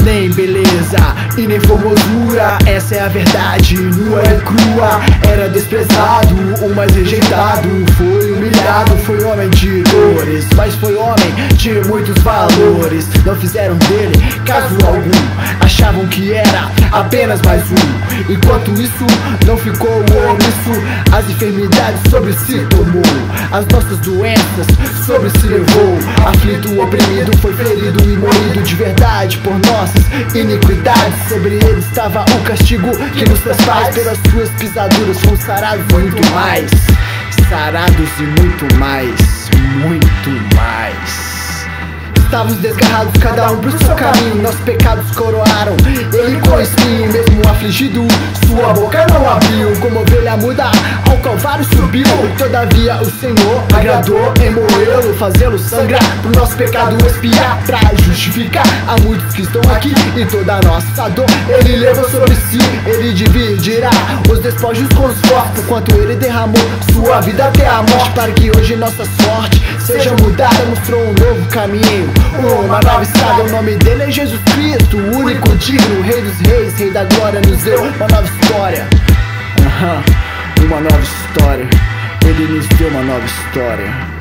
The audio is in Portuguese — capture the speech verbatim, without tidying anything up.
nem beleza e nem formosura, essa é a verdade, nua e crua. Era desprezado, o mais rejeitado, foi humilhado, foi homem de dores, mas foi homem de muitos valores. Não fizeram dele caso algum, achavam que era apenas mais um. Enquanto isso não ficou omisso, as enfermidades sobre si tomou, as nossas doenças sobre si levou. Aflito, oprimido, foi ferido e morrido de verdade por nossas iniquidades. Sobre ele estava o castigo que nos faz paz, pelas suas pisaduras fomos sarados e muito mais. Sarados e muito mais, muito mais. Estávamos desgarrados, cada um pro seu caminho, nossos pecados coroaram ele com espinho. Mesmo afligido, sua boca não abriu, como ovelha muda ao calvário subiu. Todavia o Senhor agradou em moê-lo, fazê-lo sangrar, pro nosso pecado expiar, pra justificar a muitos que estão aqui. E toda a nossa dor ele levou sobre si, ele dividirá os despojos com os fortes, enquanto ele derramou sua vida até a morte, para que hoje nossa sorte seja mudada. Mostrou um novo caminho, uma nova estrada, o nome dele é Jesus Cristo, o único digno, Rei dos Reis, Rei da Glória, nos deu uma nova história. Uhum. Uma nova história, ele nos deu uma nova história.